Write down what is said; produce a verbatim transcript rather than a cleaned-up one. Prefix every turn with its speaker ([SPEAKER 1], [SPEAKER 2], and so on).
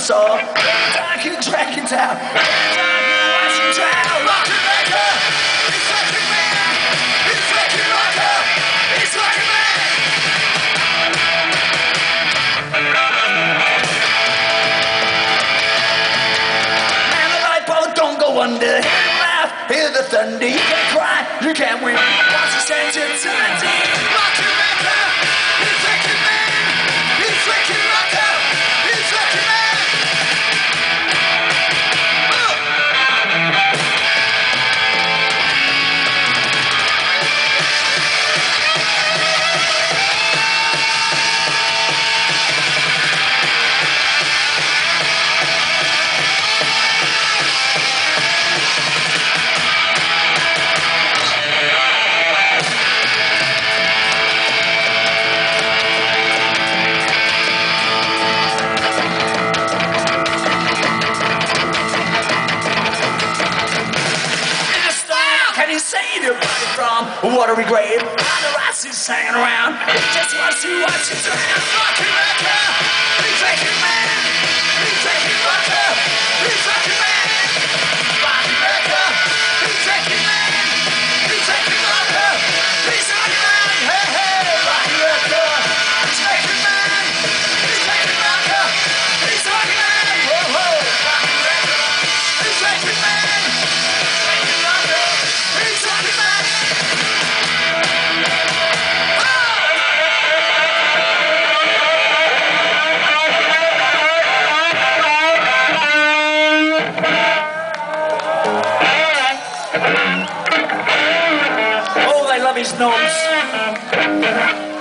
[SPEAKER 1] soul. I can track it down. Watch you drown. Rock and maker. He's like a man. He's like a rocker. He's like a man. Man, the light bulb don't go under. Hear the laugh, hear the thunder. You can't cry, you can't win. Watch the stand your eternity. Rock and maker. He's like a man. He's like a rocker. He's like a man. What a regret. And the rats is hanging around. He just wants to watch you drown. Rocky Maker. He's like a man. He's like a rocker. He's like a man. Rocky Maker. He's like a man. He's like a rocker. He's like a man. Hey, hey. Rocky Maker. He's like a man. He's like a rocker. He's like a man. Whoa, whoa. Rocky Maker. He's like a man. He's like a rocker. He's like a man. His nose.